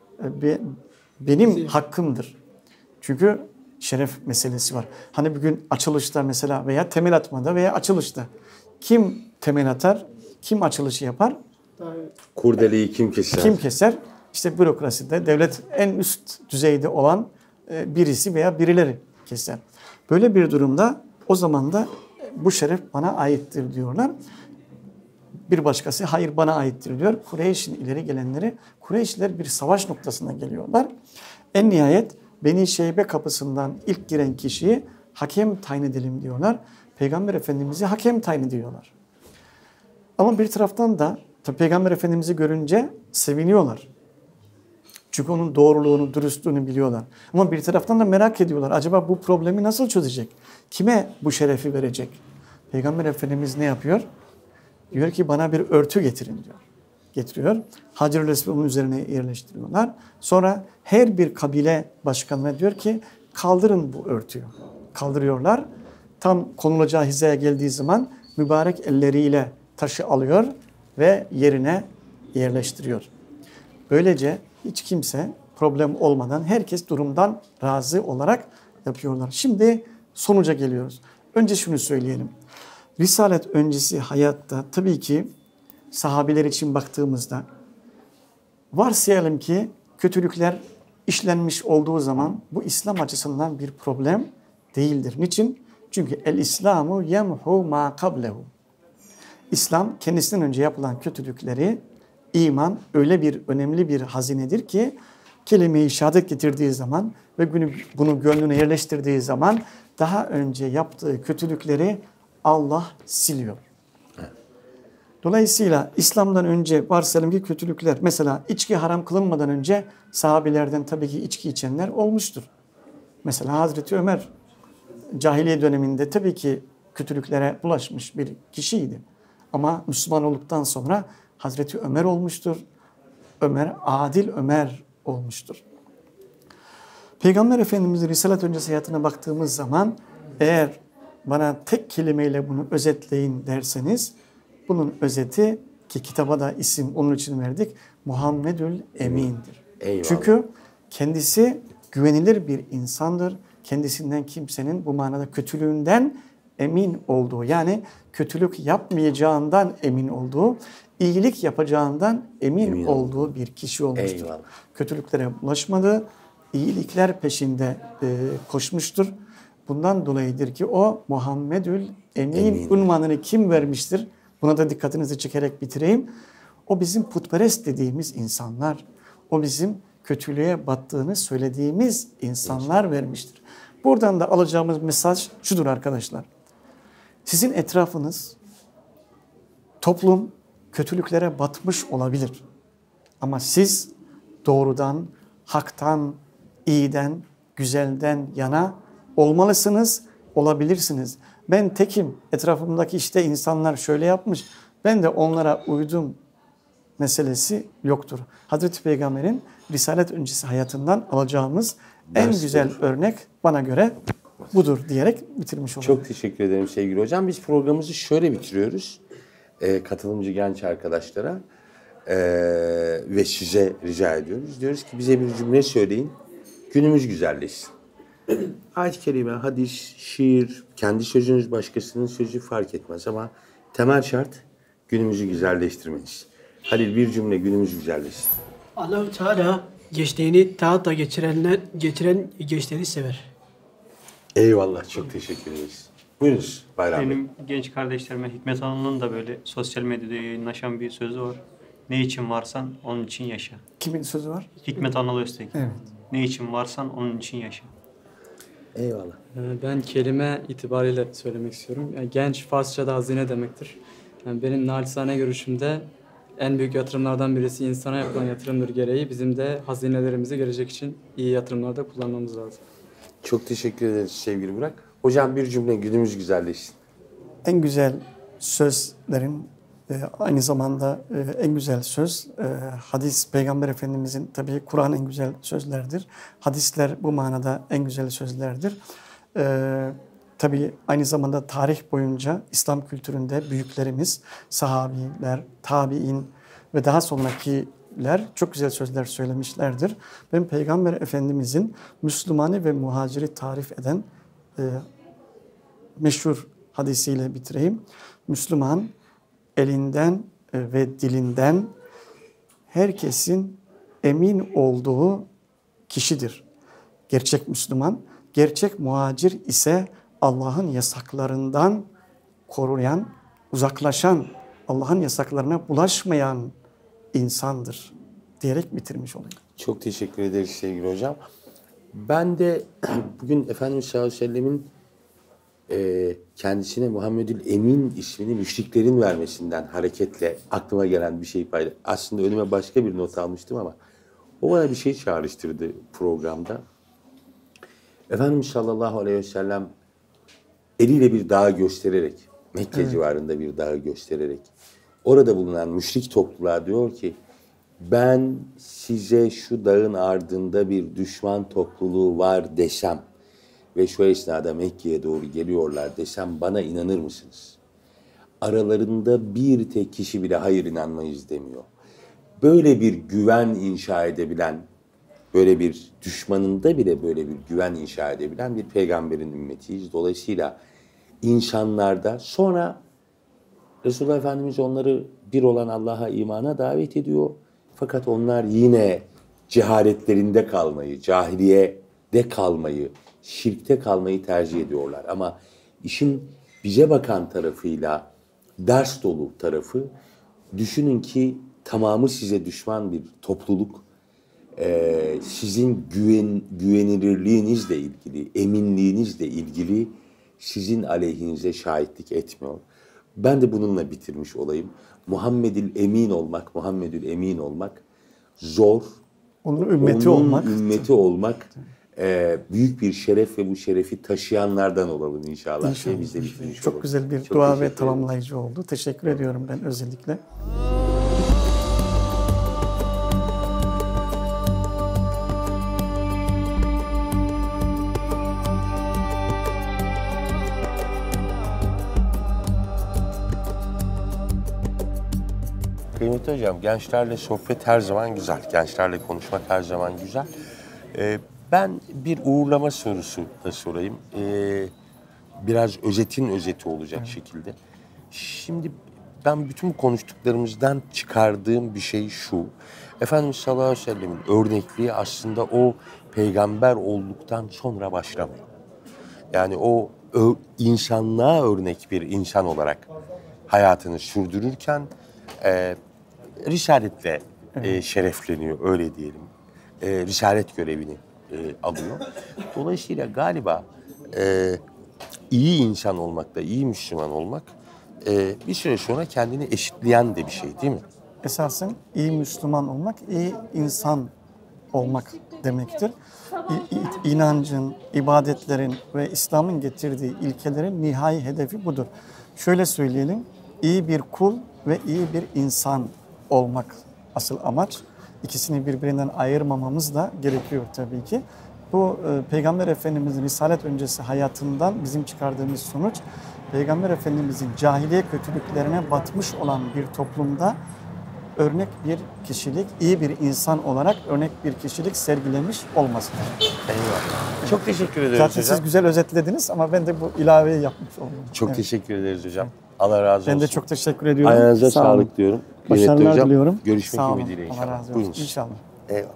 benim hakkımdır. Çünkü şeref meselesi var. Hani bugün açılışta mesela veya temel atmada veya açılışta kim temel atar, kim açılışı yapar? Kurdeleyi kim keser? Kim keser? İşte bürokraside devlet en üst düzeyde olan birisi veya birileri keser. Böyle bir durumda o zaman da bu şeref bana aittir diyorlar. Bir başkası hayır bana aittir diyor. Kureyş'in ileri gelenleri, Kureyşliler bir savaş noktasına geliyorlar. En nihayet Beni Şeybe kapısından ilk giren kişiyi hakem tayin edelim diyorlar. Peygamber Efendimiz'i hakem tayin ediyorlar. Ama bir taraftan da tabii Peygamber Efendimiz'i görünce seviniyorlar. Çünkü onun doğruluğunu, dürüstlüğünü biliyorlar. Ama bir taraftan da merak ediyorlar. Acaba bu problemi nasıl çözecek? Kime bu şerefi verecek? Peygamber Efendimiz ne yapıyor? Diyor ki bana bir örtü getirin diyor. Getiriyor. Hacer-ül Esved'in üzerine yerleştiriyorlar. Sonra her bir kabile başkanına diyor ki kaldırın bu örtüyü. Kaldırıyorlar. Tam konulacağı hizaya geldiği zaman mübarek elleriyle taşı alıyor ve yerine yerleştiriyor. Böylece hiç kimse problem olmadan herkes durumdan razı olarak yapıyorlar. Şimdi sonuca geliyoruz. Önce şunu söyleyelim. Risalet öncesi hayatta tabii ki sahabeler için baktığımızda varsayalım ki kötülükler işlenmiş olduğu zaman bu İslam açısından bir problem değildir. Niçin? Çünkü el-İslamu yemhu ma kablehu. İslam kendisinden önce yapılan kötülükleri, iman öyle bir önemli bir hazinedir ki kelime-i şehadet getirdiği zaman ve bunu gönlüne yerleştirdiği zaman daha önce yaptığı kötülükleri Allah siliyor. Dolayısıyla İslam'dan önce varsayalım ki kötülükler, mesela içki haram kılınmadan önce sahabelerden tabii ki içki içenler olmuştur. Mesela Hazreti Ömer cahiliye döneminde tabii ki kötülüklere bulaşmış bir kişiydi. Ama Müslüman olduktan sonra Hazreti Ömer olmuştur. Ömer, adil Ömer olmuştur. Peygamber Efendimiz'in Risalet öncesi hayatına baktığımız zaman eğer bana tek kelimeyle bunu özetleyin derseniz bunun özeti ki kitaba da isim onun için verdik Muhammedül Emin'dir. Eyvallah. Çünkü kendisi güvenilir bir insandır. Kendisinden kimsenin bu manada kötülüğünden emin olduğu yani kötülük yapmayacağından emin olduğu, iyilik yapacağından emin olduğu bir kişi olmuştur. Eyvallah. Kötülüklere bulaşmadı, iyilikler peşinde koşmuştur. Bundan dolayıdır ki o Muhammedül Emin unvanını kim vermiştir? Buna da dikkatinizi çekerek bitireyim. O bizim putperest dediğimiz insanlar, o bizim kötülüğe battığını söylediğimiz insanlar vermiştir. Buradan da alacağımız mesaj şudur arkadaşlar. Sizin etrafınız, toplum kötülüklere batmış olabilir. Ama siz doğrudan, haktan, iyiden, güzelden yana olmalısınız, olabilirsiniz. Ben tekim, etrafımdaki işte insanlar şöyle yapmış, ben de onlara uydum meselesi yoktur. Hazreti Peygamber'in Risalet öncesi hayatından alacağımız en güzel örnek bana göre budur diyerek bitirmiş olalım. Çok teşekkür ederim sevgili hocam. Biz programımızı şöyle bitiriyoruz. Katılımcı genç arkadaşlara ve size rica ediyoruz. Diyoruz ki bize bir cümle söyleyin. Günümüz güzelleşsin. Ayet-i kerime, hadis, şiir, kendi sözünüz başkasının sözü fark etmez ama temel şart günümüzü güzelleştirmeniz. Halil bir cümle günümüz güzelleşsin. Allah-u Teala geçtiğini taatla geçiren geçtiğini sever. Eyvallah, çok teşekkür ederiz. Buyurunuz Bayram Bey. Benim genç kardeşlerime Hikmet Hanım'ın da böyle sosyal medyada yayınlaşan bir sözü var. Ne için varsan onun için yaşa. Kimin sözü var? Hikmet Anıl Öztek. Evet. Ne için varsan onun için yaşa. Eyvallah. Ben kelime itibariyle söylemek istiyorum. Yani genç Farsça'da hazine demektir. Yani benim naçizane görüşümde en büyük yatırımlardan birisi insana yapılan yatırımdır gereği. Bizim de hazinelerimizi gelecek için iyi yatırımlarda kullanmamız lazım. Çok teşekkür ederiz sevgili Burak. Hocam bir cümle günümüz güzelleşsin. En güzel sözlerin aynı zamanda en güzel söz hadis Peygamber Efendimizin tabii Kur'an en güzel sözlerdir. Hadisler bu manada en güzel sözlerdir. Tabii aynı zamanda tarih boyunca İslam kültüründe büyüklerimiz, sahabiler, tabi'in ve daha sonrakiler çok güzel sözler söylemişlerdir. Ben Peygamber Efendimizin Müslümanı ve muhaciri tarif eden meşhur hadisiyle bitireyim. Müslüman elinden ve dilinden herkesin emin olduğu kişidir. Gerçek Müslüman, gerçek muhacir ise Allah'ın yasaklarından koruyan, uzaklaşan, Allah'ın yasaklarına bulaşmayan insandır diyerek bitirmiş olayım. Çok teşekkür ederiz sevgili hocam. Ben de bugün Efendimiz sallallahu aleyhi ve sellemin kendisine Muhammedül Emin ismini müşriklerin vermesinden hareketle aklıma gelen bir şey paylaş. Aslında önüme başka bir not almıştım ama o bana bir şey çağrıştırdı programda. Efendimiz sallallahu aleyhi ve sellem eliyle bir dağı göstererek, Mekke civarında bir dağı göstererek, orada bulunan müşrik topluluğa diyor ki, ben size şu dağın ardında bir düşman topluluğu var desem ve şu esnada Mekke'ye doğru geliyorlar desem bana inanır mısınız? Aralarında bir tek kişi bile hayır inanmayız demiyor. Böyle bir güven inşa edebilen, böyle bir düşmanında bile böyle bir güven inşa edebilen bir peygamberin ümmetiyiz. Dolayısıyla insanlarda sonra Resulullah Efendimiz onları bir olan Allah'a imana davet ediyor. Fakat onlar yine cehaletlerinde kalmayı, cahiliyede kalmayı, şirkte kalmayı tercih ediyorlar. Ama işin bize bakan tarafıyla ders dolu tarafı, düşünün ki tamamı size düşman bir topluluk, sizin güvenilirliğinizle ilgili, eminliğinizle ilgili sizin aleyhinize şahitlik etmiyor. Ben de bununla bitirmiş olayım. Muhammedül Emin olmak zor. Onun ümmeti olmak büyük bir şeref ve bu şerefi taşıyanlardan olalım inşallah. İnşallah. Biz de bitirmiş Çok olalım. güzel bir Çok dua teşekkür ve ederim. tamamlayıcı oldu. Teşekkür ediyorum ben özellikle. Kıymetli hocam, gençlerle sohbet her zaman güzel. Gençlerle konuşmak her zaman güzel. Ben bir uğurlama sorusu da sorayım. Biraz özetin özeti olacak şekilde. Şimdi ben bütün bu konuştuklarımızdan çıkardığım bir şey şu. Efendimiz sallallahu aleyhi ve sellemin örnekliği aslında o peygamber olduktan sonra başlamıyor. Yani o insanlığa örnek bir insan olarak hayatını sürdürürken risaletle şerefleniyor, öyle diyelim. Risalet görevini alıyor. Dolayısıyla galiba iyi insan olmakla, iyi Müslüman olmak bir süre sonra kendini eşitleyen de bir şey değil mi? Esasen iyi Müslüman olmak, iyi insan olmak demektir. İnancın, ibadetlerin ve İslam'ın getirdiği ilkelerin nihai hedefi budur. Şöyle söyleyelim, iyi bir kul ve iyi bir insan olmak asıl amaç. İkisini birbirinden ayırmamamız da gerekiyor tabii ki. Bu Peygamber Efendimiz'in Risalet öncesi hayatından bizim çıkardığımız sonuç, Peygamber Efendimiz'in cahiliye kötülüklerine batmış olan bir toplumda örnek bir kişilik, iyi bir insan olarak örnek bir kişilik sergilemiş olması. Eyvallah. Çok teşekkür ederiz Zaten hocam. siz güzel özetlediniz ama ben de bu ilaveyi yapmış oldum. Çok teşekkür ederiz hocam. Allah razı olsun. Ben de çok teşekkür ediyorum. Ayağınıza Sağ olun. sağlık diyorum. Kıymetli Başarılar hocam, diliyorum. Görüşmek Sağ olun. ümidiyle inşallah. Allah razı olsun. Buyurunuz. İnşallah. Eyvallah.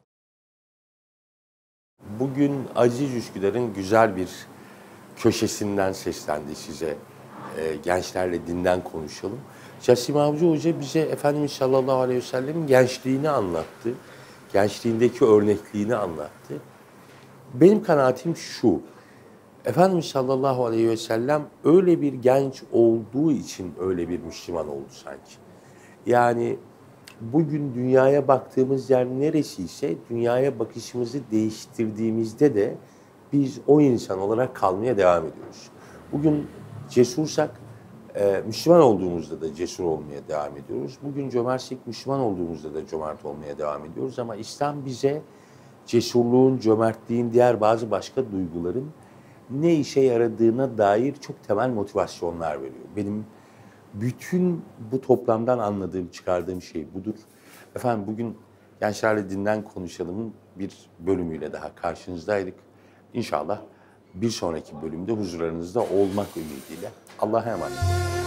Bugün Aziz Üsküdar'ın güzel bir köşesinden seslendi size. Gençlerle dinden konuşalım. Casim Avcı Hoca bize Efendimiz sallallahu aleyhi ve sellem'in gençliğini anlattı. Gençliğindeki örnekliğini anlattı. Benim kanaatim şu. Efendimiz sallallahu aleyhi ve sellem öyle bir genç olduğu için öyle bir Müslüman oldu sanki. Yani bugün dünyaya baktığımız yer neresiyse dünyaya bakışımızı değiştirdiğimizde de biz o insan olarak kalmaya devam ediyoruz. Bugün cesursak Müslüman olduğumuzda da cesur olmaya devam ediyoruz. Bugün cömertsek Müslüman olduğumuzda da cömert olmaya devam ediyoruz. Ama İslam bize cesurluğun, cömertliğin, diğer bazı başka duyguların ne işe yaradığına dair çok temel motivasyonlar veriyor. Benim bütün bu toplamdan anladığım, çıkardığım şey budur. Efendim bugün Gençlerle Dinden Konuşalım'ın bir bölümüyle daha karşınızdaydık. İnşallah bir sonraki bölümde huzurlarınızda olmak ümidiyle. Allah'a emanet olun.